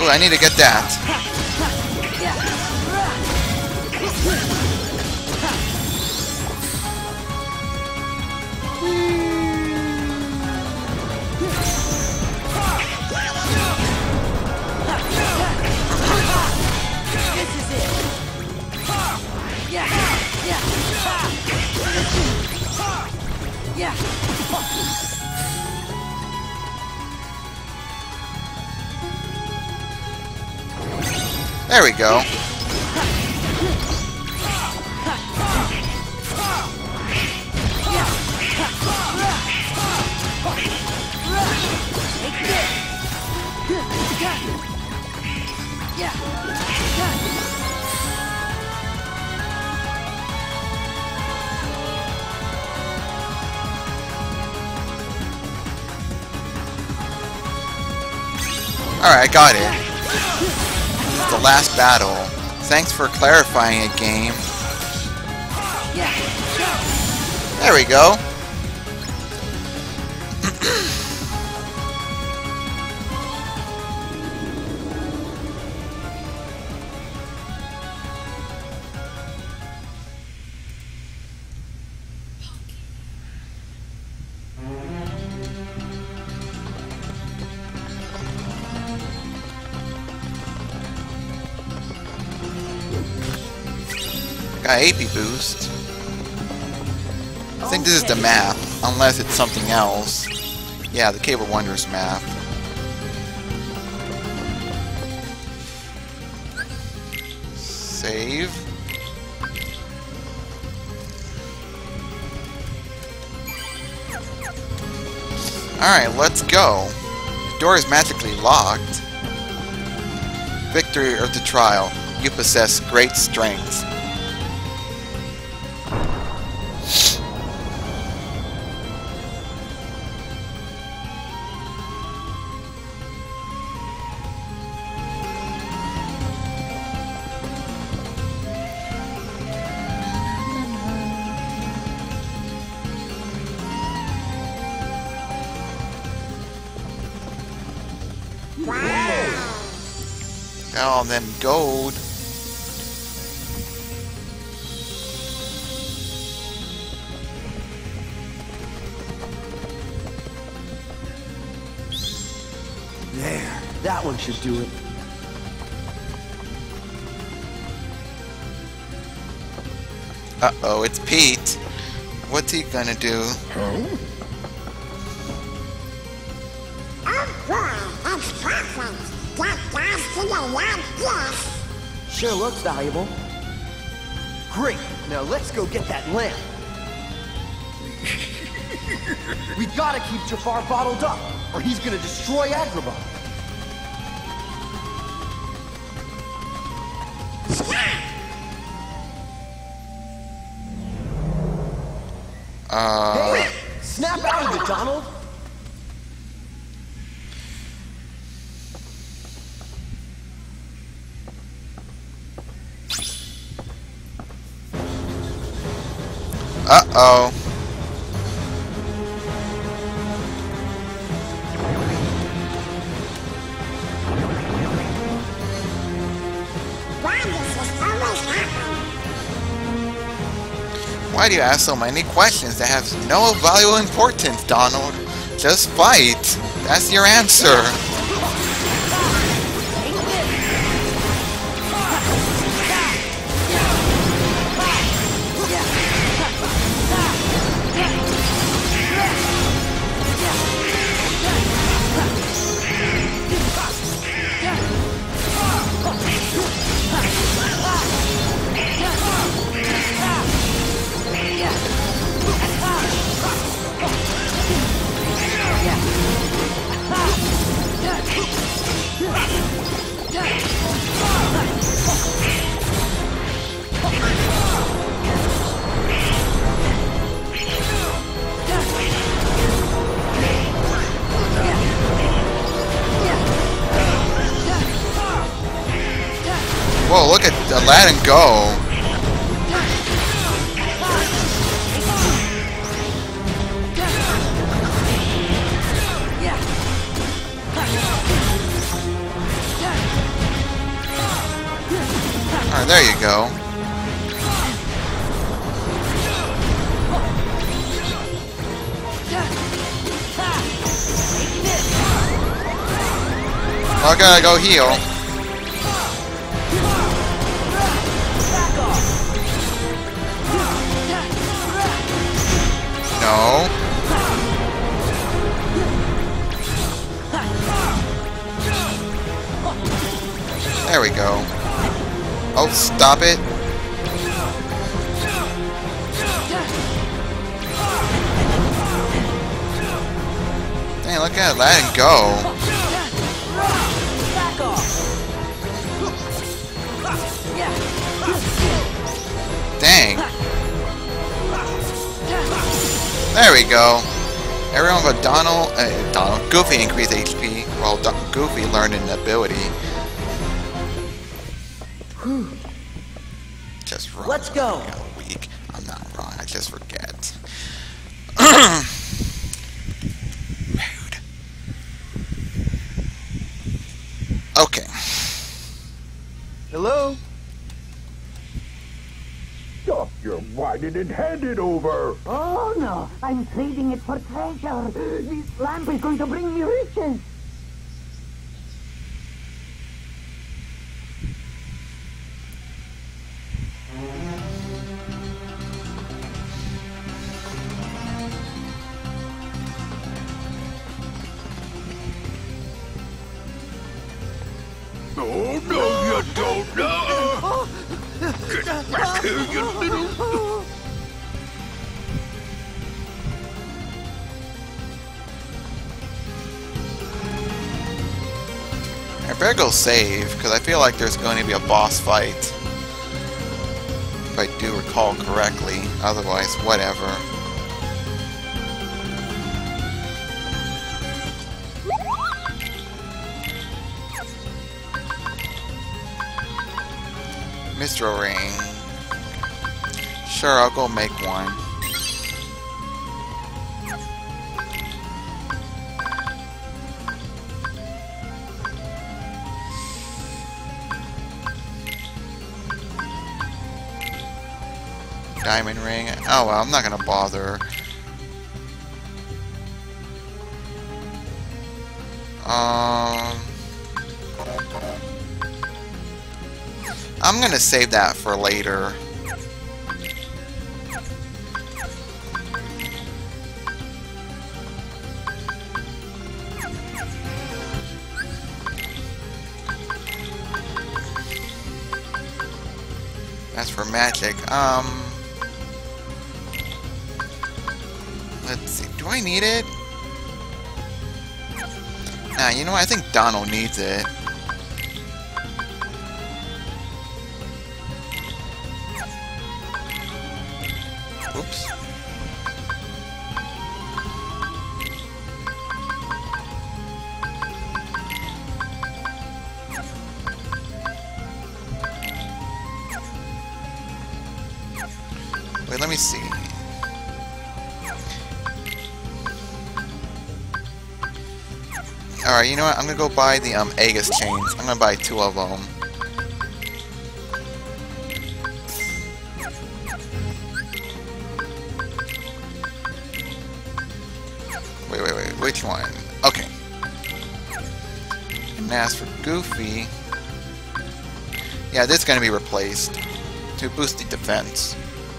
Ooh, I need to get that. There we go. Alright, I got it. It's the last battle. Thanks for clarifying it, game. There we go. Got AP boost. I think this is the map, unless it's something else. Yeah, the Cave of Wonders map. Save. Alright, let's go. The door is magically locked. Victory of the trial. You possess great strength. Oh, then gold. There, that one should do it. Uh-oh, it's Pete. What's he gonna do? Oh boy, it's perfect. Get gas to the lab, yes. Sure looks valuable. Great, now let's go get that lamp. We gotta keep Jafar bottled up, or he's gonna destroy Agrabah. Hey, snap out of it, Donald! Uh-oh. Why do you ask so many questions that have no valuable importance, Donald? Just fight. That's your answer. Whoa, look at Aladdin go. Alright, there you go. Well, I gotta go heal. No. There we go. Oh, stop it. Dang, look at it, let it go. Dang. There we go. Everyone but Goofy increased HP. Well, Goofy learned an ability. Just wrong. Let's go. Weak. I'm not wrong. I just forget. Rude. Okay. Hello? Stop your whining and hand it over! Oh no, I'm trading it for treasure. This lamp is going to bring me riches. Oh, no, you don't know! Get back here, you little... I better go save, because I feel like there's going to be a boss fight. If I do recall correctly. Otherwise, whatever. Mistral ring. Sure, I'll go make one. Diamond ring. Oh well, I'm not gonna bother. I'm gonna save that for later. That's for magic. Let's see. Do I need it? Nah, you know what? I think Donald needs it. Oops. Wait, let me see. Alright, you know what? I'm gonna go buy the Aegis chains. I'm gonna buy 2 of them. Wait, which one? Okay. And as for Goofy... Yeah, this is gonna be replaced to boost the defense.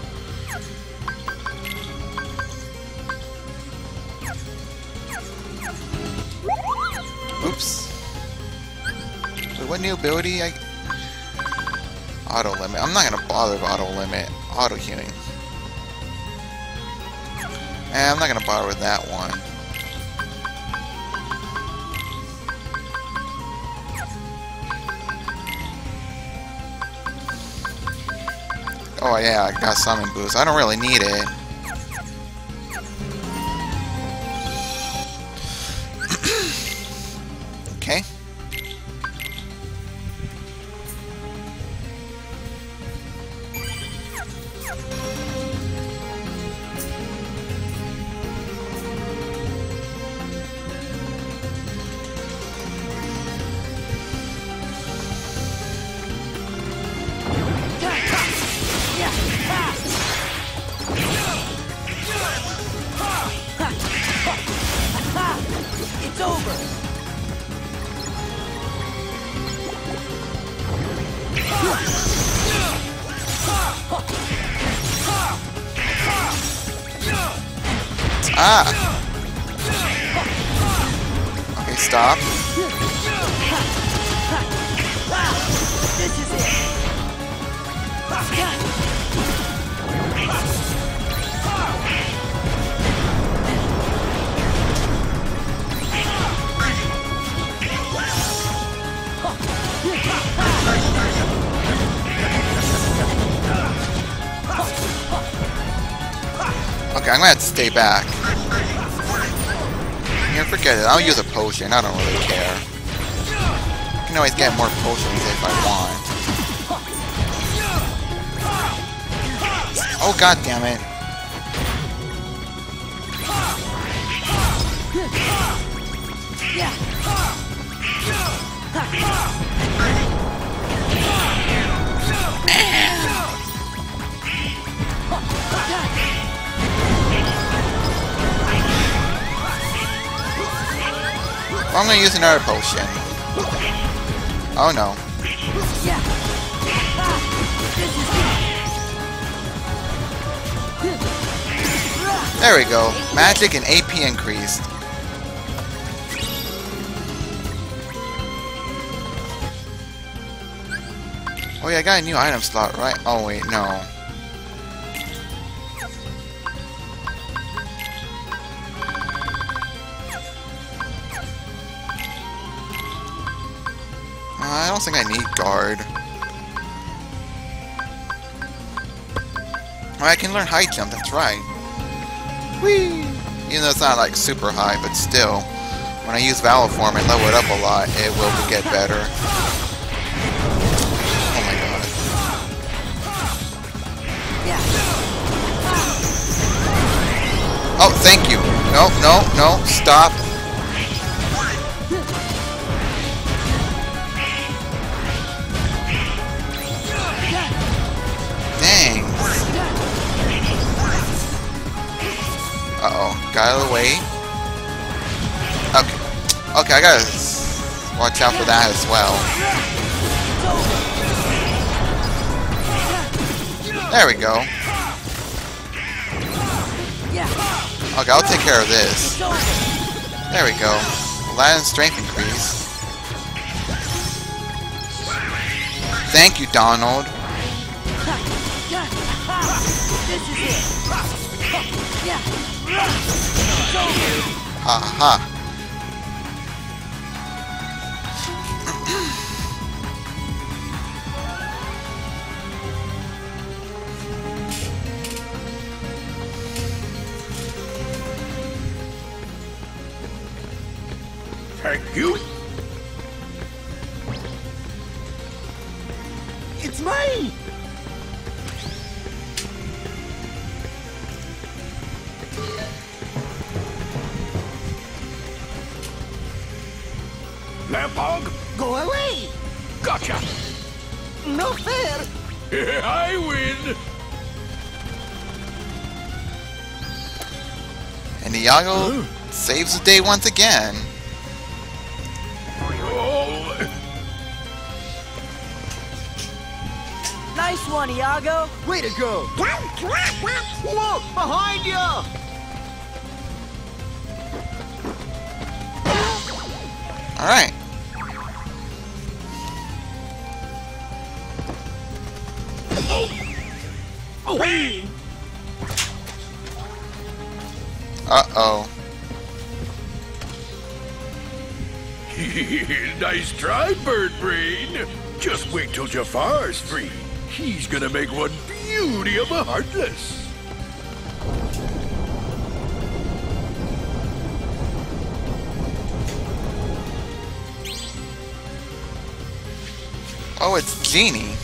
Oops. Wait, what new ability? Auto limit. I'm not gonna bother with auto limit. Auto healing. I'm not gonna bother with that one. Oh yeah, I got summon boost. I don't really need it. Okay. Ah! Okay, stop. This is it. Okay, I'm gonna have to stay back. Yeah, forget it. I'll use a potion. I don't really care. I can always get more potions if I want. Oh, god damn it. I'm gonna use another potion. Oh no. There we go. Magic and AP increased. Oh yeah, I got a new item slot, right? Oh wait, no. I don't think I need guard. Oh, I can learn high jump, that's right. Whee! Even though it's not like super high, but still. When I use Valor Form and level it up a lot, it will get better. Oh my god. Oh, thank you. No, no, no, stop. Dang. Uh-oh. Got out of the way. Okay. Okay, I gotta watch out for that as well. There we go. Okay, I'll take care of this. There we go. Aladdin's strength increase. Thank you, Donald. Aha. Thank you. It's mine! Lampog, Go away! gotcha. No fair! I win. And Iago saves the day once again. Oh, Nice one, Iago! Way to go! Whoa! Behind you! Alright. Uh-oh. nice try, Bird Brain. Just wait till Jafar's free. He's gonna make one beauty of a Heartless. Oh, it's Genie.